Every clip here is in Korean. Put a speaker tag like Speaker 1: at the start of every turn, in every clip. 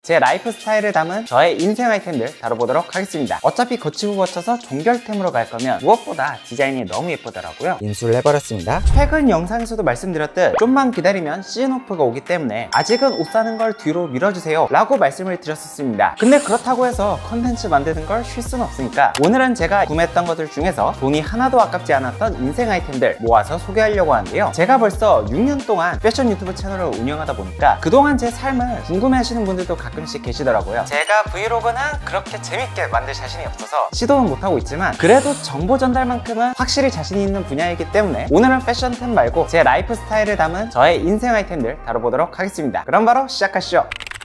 Speaker 1: 제 라이프 스타일을 담은 저의 인생 아이템들 다뤄보도록 하겠습니다. 어차피 거치고 거쳐서 종결템으로 갈 거면 무엇보다 디자인이 너무 예쁘더라고요. 인수를 해버렸습니다. 최근 영상에서도 말씀드렸듯 좀만 기다리면 시즌오프가 오기 때문에 아직은 옷 사는 걸 뒤로 밀어주세요 라고 말씀을 드렸었습니다. 근데 그렇다고 해서 컨텐츠 만드는 걸 쉴 수는 없으니까 오늘은 제가 구매했던 것들 중에서 돈이 하나도 아깝지 않았던 인생 아이템들 모아서 소개하려고 하는데요. 제가 벌써 6년 동안 패션 유튜브 채널을 운영하다 보니까 그동안 제 삶을 궁금해하시는 분들도 가끔씩 계시더라고요. 제가 브이로그는 그렇게 재밌게 만들 자신이 없어서 시도는 못하고 있지만 그래도 정보 전달만큼은 확실히 자신이 있는 분야이기 때문에 오늘은 패션템 말고 제 라이프 스타일을 담은 저의 인생 아이템들 다뤄보도록 하겠습니다. 그럼 바로 시작하시죠.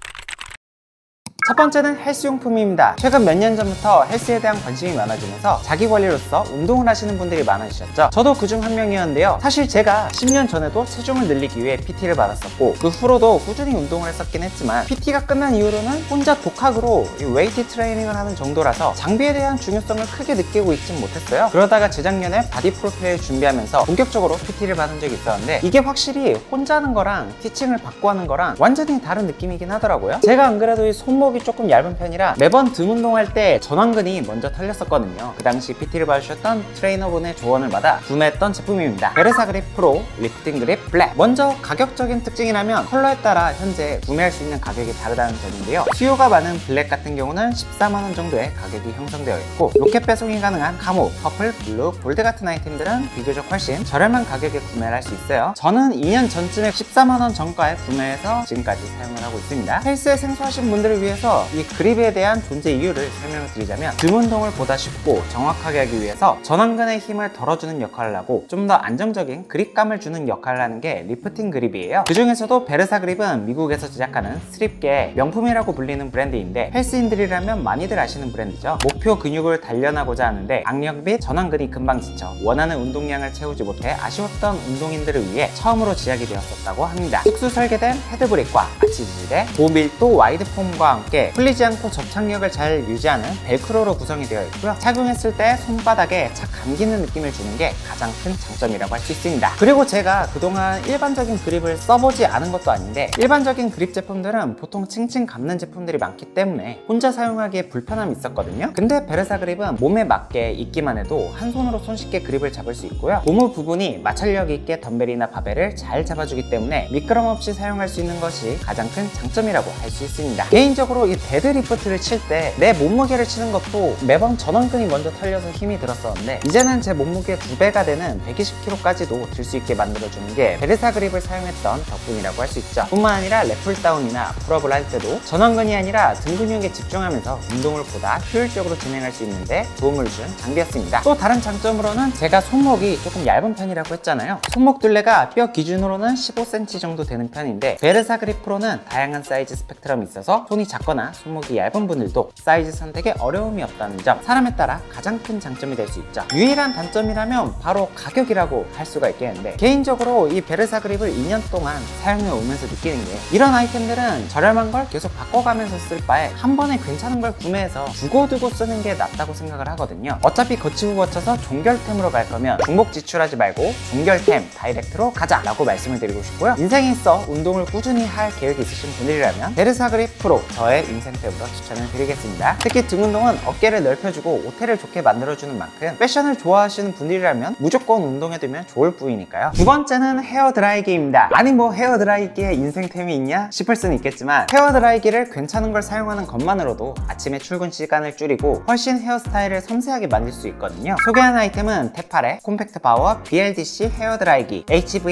Speaker 1: 첫 번째는 헬스용품입니다. 최근 몇 년 전부터 헬스에 대한 관심이 많아지면서 자기관리로서 운동을 하시는 분들이 많아지셨죠. 저도 그중 한 명이었는데요. 사실 제가 10년 전에도 체중을 늘리기 위해 PT를 받았었고 그 후로도 꾸준히 운동을 했었긴 했지만 PT가 끝난 이후로는 혼자 독학으로 웨이트 트레이닝을 하는 정도라서 장비에 대한 중요성을 크게 느끼고 있진 못했어요. 그러다가 재작년에 바디 프로필을 준비하면서 본격적으로 PT를 받은 적이 있었는데 이게 확실히 혼자 하는 거랑 티칭을 받고 하는 거랑 완전히 다른 느낌이긴 하더라고요. 제가 안 그래도 이 손목이 조금 얇은 편이라 매번 등 운동할 때 전완근이 먼저 털렸었거든요. 그 당시 PT를 봐주셨던 트레이너분의 조언을 받아 구매했던 제품입니다. 베르사 그립 프로 리프팅 그립 블랙. 먼저 가격적인 특징이라면 컬러에 따라 현재 구매할 수 있는 가격이 다르다는 점인데요. 수요가 많은 블랙 같은 경우는 14만원 정도의 가격이 형성되어 있고 로켓 배송이 가능한 카모, 퍼플, 블루, 골드 같은 아이템들은 비교적 훨씬 저렴한 가격에 구매를 할 수 있어요. 저는 2년 전쯤에 14만원 정가에 구매해서 지금까지 사용을 하고 있습니다. 헬스에 생소하신 분들을 위해서 이 그립에 대한 존재 이유를 설명을 드리자면 등 운동을 보다 쉽고 정확하게 하기 위해서 전완근의 힘을 덜어주는 역할을 하고 좀 더 안정적인 그립감을 주는 역할을 하는 게 리프팅 그립이에요. 그 중에서도 베르사 그립은 미국에서 제작하는 스트립계의 명품이라고 불리는 브랜드인데 헬스인들이라면 많이들 아시는 브랜드죠. 목표 근육을 단련하고자 하는데 악력 및 전완근이 금방 지쳐 원하는 운동량을 채우지 못해 아쉬웠던 운동인들을 위해 처음으로 제작이 되었었다고 합니다. 특수 설계된 헤드브릭과 아치질의 고밀도 와이드 폼과 함께 풀리지 않고 접착력을 잘 유지하는 벨크로로 구성이 되어 있고요. 착용했을 때 손바닥에 착 감기는 느낌을 주는 게 가장 큰 장점이라고 할 수 있습니다. 그리고 제가 그동안 일반적인 그립을 써보지 않은 것도 아닌데 일반적인 그립 제품들은 보통 칭칭 감는 제품들이 많기 때문에 혼자 사용하기에 불편함이 있었거든요. 근데 베르사 그립은 몸에 맞게 입기만 해도 한 손으로 손쉽게 그립을 잡을 수 있고요. 고무 부분이 마찰력 있게 덤벨이나 바벨을 잘 잡아주기 때문에 미끄럼 없이 사용할 수 있는 것이 가장 큰 장점이라고 할 수 있습니다. 개인적으로 이 데드리프트를 칠 때 내 몸무게를 치는 것도 매번 전완근이 먼저 털려서 힘이 들었었는데 이제는 제 몸무게 2배가 되는 120kg까지도 들 수 있게 만들어주는 게 베르사 그립을 사용했던 덕분이라고 할 수 있죠. 뿐만 아니라 랩풀다운이나 풀업을 할 때도 전완근이 아니라 등 근육에 집중하면서 운동을 보다 효율적으로 진행할 수 있는데 도움을 준 장비였습니다. 또 다른 장점으로는 제가 손목이 조금 얇은 편이라고 했잖아요. 손목 둘레가 뼈 기준으로는 15cm 정도 되는 편인데 베르사 그립 프로는 다양한 사이즈 스펙트럼이 있어서 손이 작거나 손목이 얇은 분들도 사이즈 선택에 어려움이 없다는 점, 사람에 따라 가장 큰 장점이 될 수 있죠. 유일한 단점이라면 바로 가격이라고 할 수가 있겠는데 개인적으로 이 베르사 그립을 2년 동안 사용해 오면서 느끼는 게 이런 아이템들은 저렴한 걸 계속 바꿔가면서 쓸 바에 한 번에 괜찮은 걸 구매해서 두고두고 쓰는 게 낫다고 생각을 하거든요. 어차피 거치고 거쳐서 종결템으로 갈 거면 중복 지출하지 말고 종결템 다이렉트로 가자 라고 말씀을 드리고 싶고요. 인생에 있어 운동을 꾸준히 할 계획이 있으신 분들이라면 베르사 그립 프로 저의 인생템으로 추천을 드리겠습니다. 특히 등 운동은 어깨를 넓혀주고 오태를 좋게 만들어주는 만큼 패션을 좋아하시는 분들이라면 무조건 운동에 두면 좋을 부위니까요. 두 번째는 헤어드라이기입니다. 아니 뭐 헤어드라이기에 인생템이 있냐 싶을 수는 있겠지만 헤어드라이기를 괜찮은 걸 사용하는 것만으로도 아침에 출근 시간을 줄이고 훨씬 헤어스타일을 섬세하게 만들 수 있거든요. 소개하는 아이템은 테팔의 콤팩트 파워 BLDC 헤어드라이기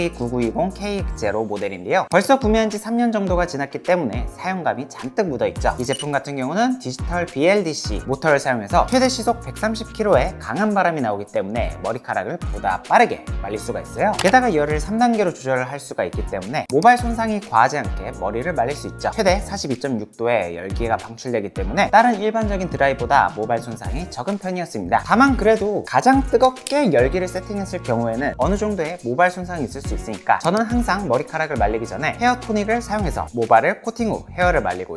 Speaker 1: HV9920KX0 모델인데요. 벌써 구매한 지 3년 정도가 지났기 때문에 사용감이 잔뜩 묻어있죠. 이 제품 같은 경우는 디지털 BLDC 모터를 사용해서 최대 시속 130km의 강한 바람이 나오기 때문에 머리카락을 보다 빠르게 말릴 수가 있어요. 게다가 열을 3단계로 조절을 할 수가 있기 때문에 모발 손상이 과하지 않게 머리를 말릴 수 있죠. 최대 42.6도의 열기가 방출되기 때문에 다른 일반적인 드라이보다 모발 손상이 적은 편이었습니다. 다만 그래도 가장 뜨겁게 열기를 세팅했을 경우에는 어느 정도의 모발 손상이 있을 수 있으니까 저는 항상 머리카락을 말리기 전에 헤어 토닉을 사용해서 모발을 코팅 후 헤어를 말리고 있고요.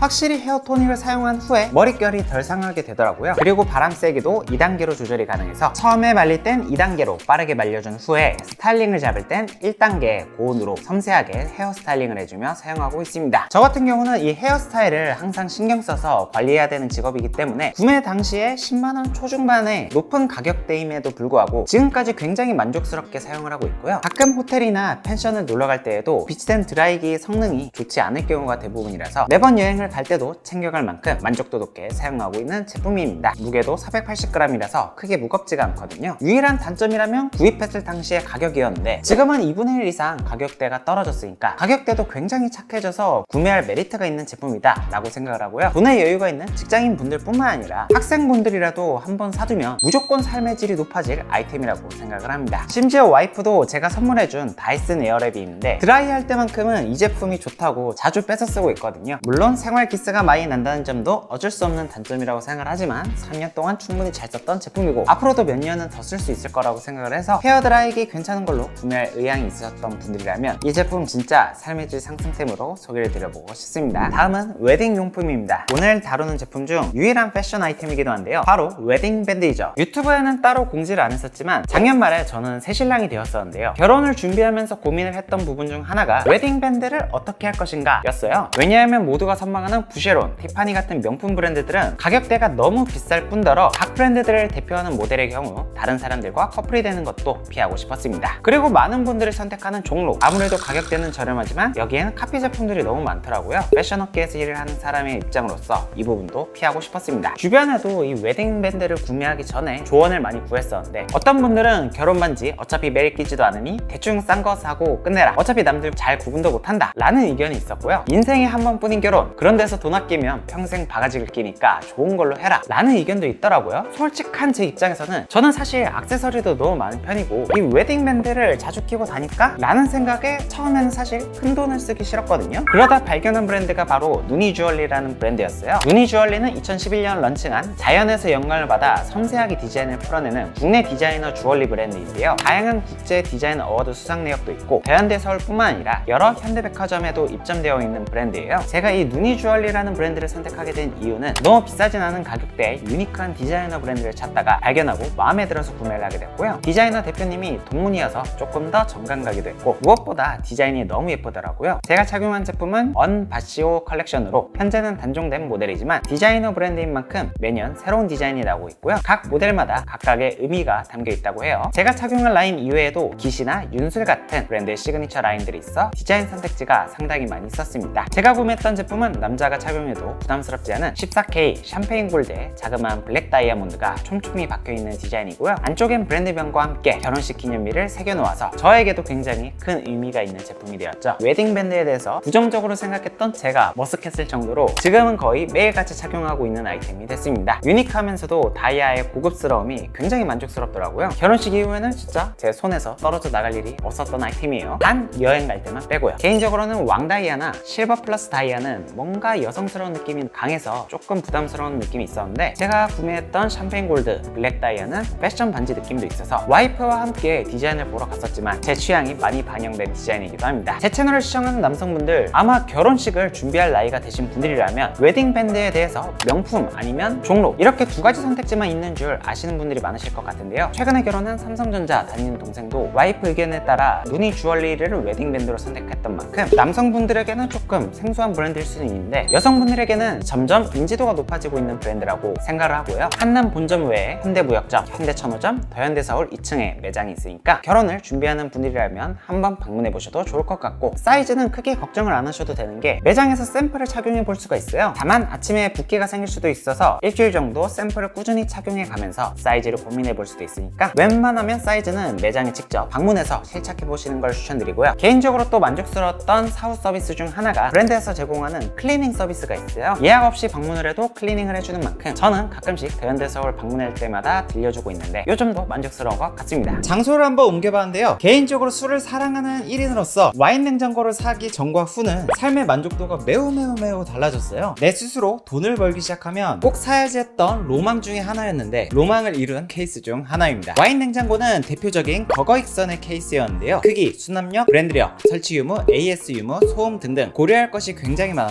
Speaker 1: 확실히 헤어 토닉을 사용한 후에 머릿결이 덜 상하게 되더라고요. 그리고 바람 세기도 2단계로 조절이 가능해서 처음에 말릴 땐 2단계로 빠르게 말려준 후에 스타일링을 잡을 땐 1단계 고온으로 섬세하게 헤어 스타일링을 해주며 사용하고 있습니다. 저 같은 경우는 이 헤어스타일을 항상 신경 써서 관리해야 되는 직업이기 때문에 구매 당시에 10만원 초중반의 높은 가격대임에도 불구하고 지금까지 굉장히 만족스럽게 사용을 하고 있고요. 가끔 호텔이나 펜션을 놀러 갈 때에도 비치된 드라이기 성능이 좋지 않을 경우가 대부분이라서 매번 여행을 갈 때도 챙겨갈 만큼 만족도 높게 사용하고 있는 제품입니다. 무게도 480g이라서 크게 무겁지가 않거든요. 유일한 단점이라면 구입했을 당시의 가격이었는데 지금은 2분의 1 이상 가격대가 떨어졌으니까 가격대도 굉장히 착해져서 구매할 메리트가 있는 제품이다 라고 생각을 하고요. 돈의 여유가 있는 직장인 분들 뿐만 아니라 학생분들이라도 한번 사두면 무조건 삶의 질이 높아질 아이템이라고 생각을 합니다. 심지어 와이프도 제가 선물해준 다이슨 에어랩이 있는데 드라이할 때만큼은 이 제품이 좋다고 자주 뺏어 쓰고 있거든요. 물론 생활 기스가 많이 난다는 점도 어쩔 수 없는 단점이라고 생각을 하지만 3년 동안 충분히 잘 썼던 제품이고 앞으로도 몇 년은 더 쓸 수 있을 거라고 생각을 해서 헤어 드라이기 괜찮은 걸로 구매할 의향이 있으셨던 분들이라면 이 제품 진짜 삶의 질 상승템으로 소개를 드려보고 싶습니다. 다음은 웨딩 용품입니다. 오늘 다루는 제품 중 유일한 패션 아이템이기도 한데요, 바로 웨딩 밴드이죠. 유튜브에는 따로 공지를 안 했었지만 작년 말에 저는 새신랑이 되었었는데요, 결혼을 준비하면서 고민을 했던 부분 중 하나가 웨딩 밴드를 어떻게 할 것인가 였어요. 왜냐하면 모두가 선망하는 부쉐론, 티파니 같은 명품 브랜드들은 가격대가 너무 비쌀 뿐더러 각 브랜드들을 대표하는 모델의 경우 다른 사람들과 커플이 되는 것도 피하고 싶었습니다. 그리고 많은 분들이 선택하는 종로, 아무래도 가격대는 저렴하지만 여기에는 카피 제품들이 너무 많더라고요. 패션 업계에서 일을 하는 사람의 입장으로서 이 부분도 피하고 싶었습니다. 주변에도 이 웨딩 밴드를 구매하기 전에 조언을 많이 구했었는데 어떤 분들은 결혼 반지 어차피 매일 끼지도 않으니 대충 싼 거 사고 끝내라, 어차피 남들 잘 구분도 못한다 라는 의견이 있었고요. 인생에 한 번뿐인 결혼, 그런 데서 돈 아끼면 평생 바가지를 끼니까 좋은 걸로 해라 라는 의견도 있더라고요. 솔직한 제 입장에서는 저는 사실 액세서리도 너무 많은 편이고 이 웨딩 밴드를 자주 끼고 다닐까? 라는 생각에 처음에는 사실 큰 돈을 쓰기 싫었거든요. 그러다 발견한 브랜드가 바로 누니 주얼리라는 브랜드였어요. 누니 주얼리는 2011년 런칭한 자연에서 영감을 받아 섬세하게 디자인을 풀어내는 국내 디자이너 주얼리 브랜드인데요, 다양한 국제 디자인 어워드 수상 내역도 있고 대현대 서울뿐만 아니라 여러 현대백화점에도 입점되어 있는 브랜드예요. 제가 이 누니 주얼리라는 브랜드를 선택하게 된 이유는 너무 비싸진 않은 가격대에 유니크한 디자이너 브랜드를 찾다가 발견하고 마음에 들어서 구매를 하게 됐고요. 디자이너 대표님이 동문이어서 조금 더 정감가기도 했고 무엇보다 디자인이 너무 예쁘더라고요. 제가 착용한 제품은 언바시오 컬렉션으로 현재는 단종된 모델이지만 디자이너 브랜드인 만큼 매년 새로운 디자인이 나오고 있고요. 각 모델마다 각각의 의미가 담겨 있다고 해요. 제가 착용한 라인 이외에도 기시나 윤술 같은 브랜드의 시그니처 라인들이 있어 디자인 선택지가 상당히 많이 있었습니다. 제가 구매했던 제품은 남자가 착용해도 부담스럽지 않은 14K 샴페인 골드의 자그마한 블랙 다이아몬드가 촘촘히 박혀있는 디자인이고요. 안쪽엔 브랜드명과 함께 결혼식 기념비를 새겨놓아서 저에게도 굉장히 큰 의미가 있는 제품이 되었죠. 웨딩 밴드에 대해서 부정적으로 생각했던 제가 머쓱했을 정도로 지금은 거의 매일같이 착용하고 있는 아이템이 됐습니다. 유니크하면서도 다이아의 고급스러움이 굉장히 만족스럽더라고요. 결혼식 이후에는 진짜 제 손에서 떨어져 나갈 일이 없었던 아이템이에요. 단 여행 갈 때만 빼고요. 개인적으로는 왕다이아나 실버 플러스 다이아는 뭔가 여성스러운 느낌이 강해서 조금 부담스러운 느낌이 있었는데 제가 구매했던 샴페인 골드, 블랙 다이아는 패션 반지 느낌도 있어서 와이프와 함께 디자인을 보러 갔었지만 제 취향이 많이 반영된 디자인이기도 합니다. 제 채널을 시청하는 남성분들, 아마 결혼식을 준비할 나이가 되신 분들이라면 웨딩 밴드에 대해서 명품 아니면 종로 이렇게 두 가지 선택지만 있는 줄 아시는 분들이 많으실 것 같은데요, 최근에 결혼한 삼성전자 다니는 동생도 와이프 의견에 따라 누니 주얼리를 웨딩 밴드로 선택했던 만큼 남성분들에게는 조금 생소한 브랜드일 수는 있는데 여성분들에게는 점점 인지도가 높아지고 있는 브랜드라고 생각을 하고요. 한남 본점 외에 현대무역점, 현대천호점, 더현대서울 2층에 매장이 있으니까 결혼을 준비하는 분들이라면 한번 방문해 보셔도 좋을 것 같고, 사이즈는 크게 걱정을 안 하셔도 되는 게 매장에서 샘플을 착용해 볼 수가 있어요. 다만 아침에 붓기가 생길 수도 있어서 일주일 정도 샘플을 꾸준히 착용해 가면서 사이즈를 고민해 볼 수도 있으니까 웬만하면 사이즈는 매장에 직접 방문해서 실착해 보시는 걸 추천드리고요. 개인적으로 또 만족스러웠던 사후 서비스 중 하나가 브랜드에서 제공하는 클리닝 서비스가 있어요. 예약 없이 방문을 해도 클리닝을 해주는 만큼 저는 가끔씩 더현대서울 방문할 때마다 들려주고 있는데 요즘도 만족스러운 것 같습니다. 장소를 한번 옮겨봤는데요, 개인적으로 술을 사랑하는 1인으로서 와인 냉장고를 사기 전과 후는 삶의 만족도가 매우 달라졌어요. 내 스스로 돈을 벌기 시작하면 꼭 사야지 했던 로망 중에 하나였는데 로망을 이룬 케이스 중 하나입니다. 와인 냉장고는 대표적인 거거익선의 케이스였는데요, 크기, 수납력, 브랜드력, 설치 유무, AS 유무, 소음 등등 고려할 것이 굉장히 많았었죠.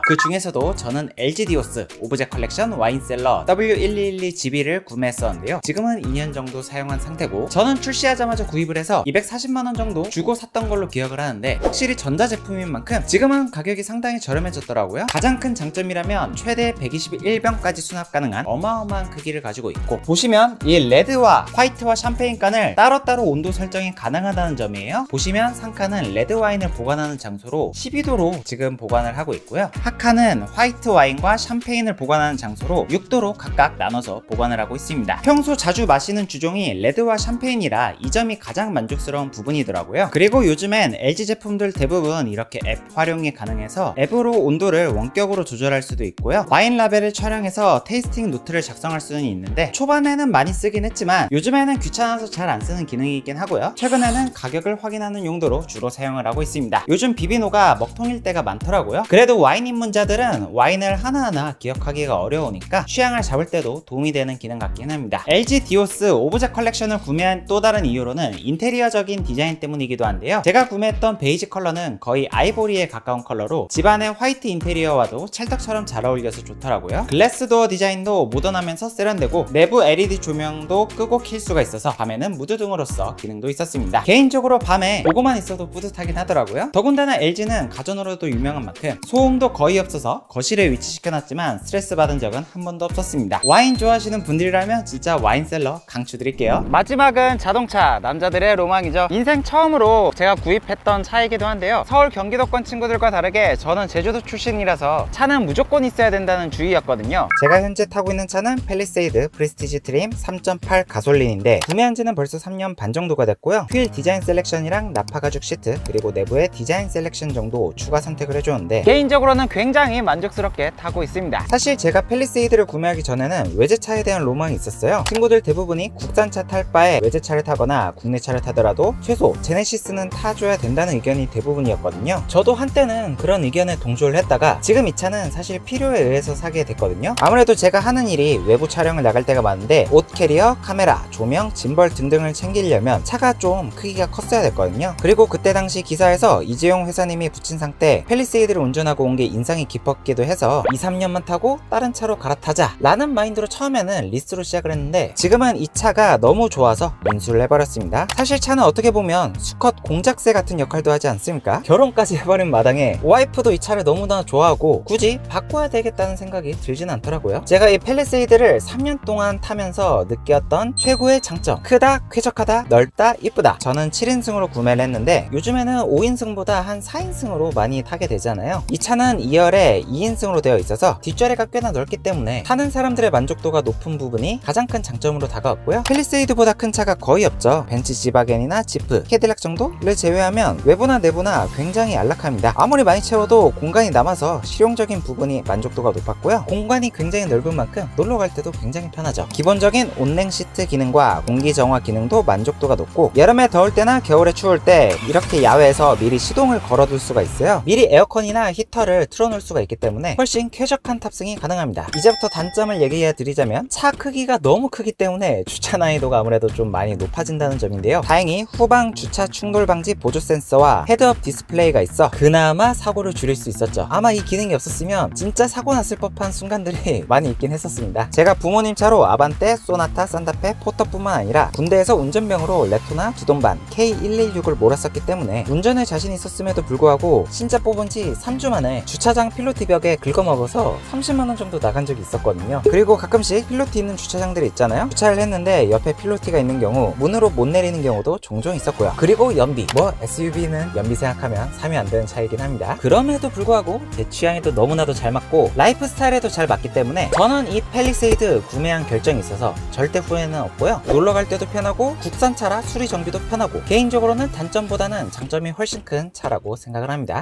Speaker 1: 그 중에서도 저는 LG 디오스 오브젝 컬렉션 와인셀러 W1212GB를 구매했었는데요. 지금은 2년 정도 사용한 상태고, 저는 출시하자마자 구입을 해서 240만원 정도 주고 샀던 걸로 기억을 하는데, 확실히 전자제품인 만큼 지금은 가격이 상당히 저렴해졌더라고요. 가장 큰 장점이라면 최대 121병까지 수납 가능한 어마어마한 크기를 가지고 있고, 보시면 이 레드와 화이트와 샴페인 칸을 따로따로 온도 설정이 가능하다는 점이에요. 보시면 상칸은 레드 와인을 보관하는 장소로 12도로 지금 보관을 하고 있고요. 하칸은 화이트 와인과 샴페인을 보관하는 장소로 6도로 각각 나눠서 보관을 하고 있습니다. 평소 자주 마시는 주종이 레드와 샴페인이라 이 점이 가장 만족스러운 부분이더라고요. 그리고 요즘엔 LG 제품들 대부분 이렇게 앱 활용이 가능해서 앱으로 온도를 원격으로 조절할 수도 있고요. 와인 라벨을 촬영해서 테이스팅 노트를 작성할 수는 있는데, 초반에는 많이 쓰긴 했지만 요즘에는 귀찮아서 잘 안 쓰는 기능이 있긴 하고요. 최근에는 가격을 확인하는 용도로 주로 사용을 하고 있습니다. 요즘 비비노가 먹통일 때가 많더라고요. 그래도 와인 입문자들은 와인을 하나하나 기억하기가 어려우니까 취향을 잡을 때도 도움이 되는 기능 같긴 합니다. LG 디오스 오브젝 컬렉션을 구매한 또 다른 이유로는 인테리어적인 디자인 때문이기도 한데요. 제가 구매했던 베이지 컬러는 거의 아이보리에 가까운 컬러로 집안의 화이트 인테리어와도 찰떡처럼 잘 어울려서 좋더라고요. 글래스 도어 디자인도 모던하면서 세련되고, 내부 LED 조명도 끄고 킬 수가 있어서 밤에는 무드등으로서 기능도 있었습니다. 개인적으로 밤에 보고만 있어도 뿌듯하긴 하더라고요. 더군다나 LG는 가전으로도 유명한 만큼 소음도 거의 없어서 거실에 위치시켜놨지만 스트레스 받은 적은 한 번도 없었습니다. 와인 좋아하시는 분들이라면 진짜 와인셀러 강추드릴게요. 마지막은 자동차, 남자들의 로망이죠. 인생 처음으로 제가 구입했던 차이기도 한데요. 서울 경기도권 친구들과 다르게 저는 제주도 출신이라서 차는 무조건 있어야 된다는 주의였거든요. 제가 현재 타고 있는 차는 팰리세이드 프레스티지 트림 3.8 가솔린인데, 구매한 지는 벌써 3년 반 정도가 됐고요. 휠 디자인 셀렉션이랑 나파 가죽 시트, 그리고 내부의 디자인 셀렉션 정도 추가 선택을 해줬는데, 개인적으로는 굉장히 만족스럽게 타고 있습니다. 사실 제가 팰리세이드를 구매하기 전에는 외제차에 대한 로망이 있었어요. 친구들 대부분이 국산차 탈 바에 외제차를 타거나 국내차를 타더라도 최소 제네시스는 타줘야 된다는 의견이 대부분이었거든요. 저도 한때는 그런 의견에 동조를 했다가 지금 이 차는 사실 필요에 의해서 사게 됐거든요. 아무래도 제가 하는 일이 외부 촬영을 나갈 때가 많은데 옷 캐리어, 카메라, 조명, 짐벌 등등을 챙기려면 차가 좀 크기가 컸어야 됐거든요. 그리고 그때 당시 기사에서 이재용 회사님이 붙인 상태 팰리세이드를 운전하고 온 게 인상이 깊었기도 해서 2-3년만 타고 다른 차로 갈아타자 라는 마인드로 처음에는 리스로 시작을 했는데, 지금은 이 차가 너무 좋아서 인수를 해버렸습니다. 사실 차는 어떻게 보면 수컷 공작새 같은 역할도 하지 않습니까? 결혼까지 해버린 마당에 와이프도 이 차를 너무나 좋아하고 굳이 바꿔야 되겠다는 생각이 들진 않더라고요. 제가 이 팰리세이드를 3년 동안 타면서 느꼈던 최고의 장점: 크다, 쾌적하다, 넓다, 이쁘다. 저는 7인승으로 구매를 했는데 요즘에는 5인승보다 한 4인승으로 많이 타게 되잖아요. 이 차는 2열에 2인승으로 되어 있어서 뒷자리가 꽤나 넓기 때문에 타는 사람들의 만족도가 높은 부분이 가장 큰 장점으로 다가왔고요. 팰리세이드보다 큰 차가 거의 없죠. 벤츠 지바겐이나 지프, 캐딜락 정도를 제외하면 외부나 내부나 굉장히 안락합니다. 아무리 많이 채워도 공간이 남아서 실용적인 부분이 만족도가 높았고요. 공간이 굉장히 넓은 만큼 놀러 갈 때도 굉장히 편하죠. 기본적인 온냉 시트 기능과 공기 정화 기능도 만족도가 높고, 여름에 더울 때나 겨울에 추울 때 이렇게 야외에서 미리 시동을 걸어둘 수가 있어요. 미리 에어컨이나 히터를 틀어놓을 수가 있기 때문에 훨씬 쾌적한 탑승이 가능합니다. 이제부터 단점을 얘기해 드리자면, 차 크기가 너무 크기 때문에 주차 난이도가 아무래도 좀 많이 높아진다는 점인데요. 다행히 후방 주차 충돌 방지 보조 센서와 헤드업 디스플레이가 있어 그나마 사고를 줄일 수 있었죠. 아마 이 기능이 없었으면 진짜 사고 났을 법한 순간들이 많이 있긴 했었습니다. 제가 부모님 차로 아반떼, 소나타, 산타페, 포터뿐만 아니라 군대에서 운전병으로 레토나, 두돈반, K116을 몰았었기 때문에 운전에 자신 있었음에도 불구하고 신차 뽑은 지 3주 만에 주차장 필로티 벽에 긁어먹어서 30만원 정도 나간 적이 있었거든요. 그리고 가끔씩 필로티 있는 주차장들이 있잖아요. 주차를 했는데 옆에 필로티가 있는 경우 문으로 못 내리는 경우도 종종 있었고요. 그리고 연비, SUV는 연비 생각하면 사면 안 되는 차이긴 합니다. 그럼에도 불구하고 제 취향에도 너무나도 잘 맞고 라이프 스타일에도 잘 맞기 때문에 저는 이 팰리세이드 구매한 결정이 있어서 절대 후회는 없고요. 놀러 갈 때도 편하고 국산차라 수리 정비도 편하고, 개인적으로는 단점보다는 장점이 훨씬 큰 차라고 생각을 합니다.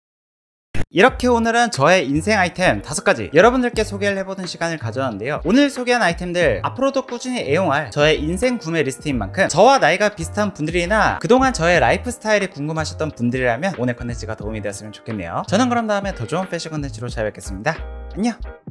Speaker 1: 이렇게 오늘은 저의 인생 아이템 5가지 여러분들께 소개를 해보는 시간을 가져왔는데요. 오늘 소개한 아이템들 앞으로도 꾸준히 애용할 저의 인생 구매 리스트인 만큼 저와 나이가 비슷한 분들이나 그동안 저의 라이프 스타일이 궁금하셨던 분들이라면 오늘 컨텐츠가 도움이 되었으면 좋겠네요. 저는 그럼 다음에 더 좋은 패션 컨텐츠로 찾아뵙겠습니다. 안녕!